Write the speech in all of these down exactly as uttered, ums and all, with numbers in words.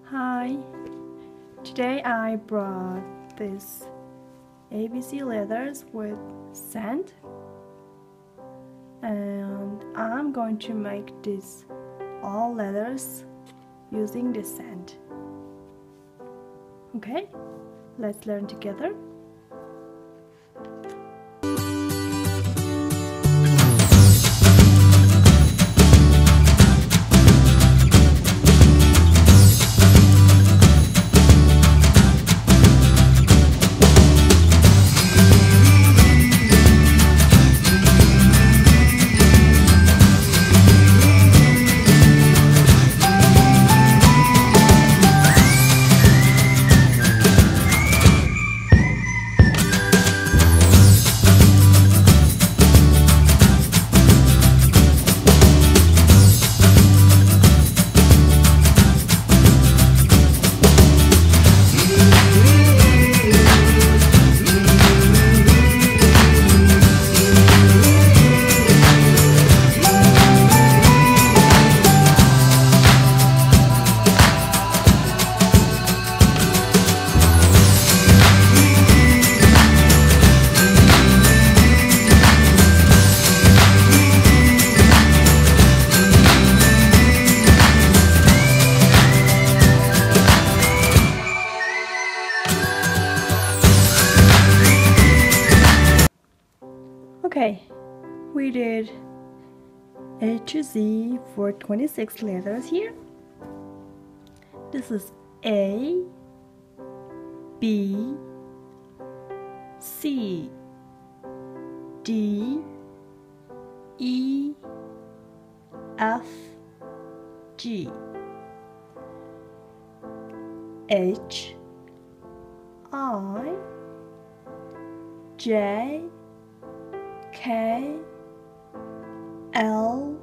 Hi, today I brought these A B C letters with sand, and I'm going to make these all letters using the sand. Okay, let's learn together. Okay, we did A to Z for twenty-six letters here. This is A, B, C, D, E, F, G, H, I, J, K, L,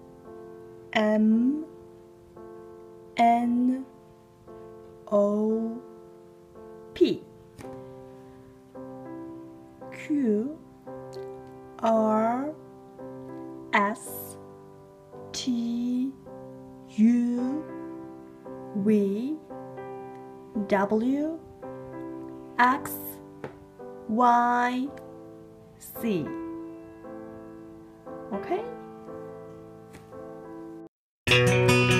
M, N, O, P, Q, R, S, T, U, V, W, X, Y, Z. Okay?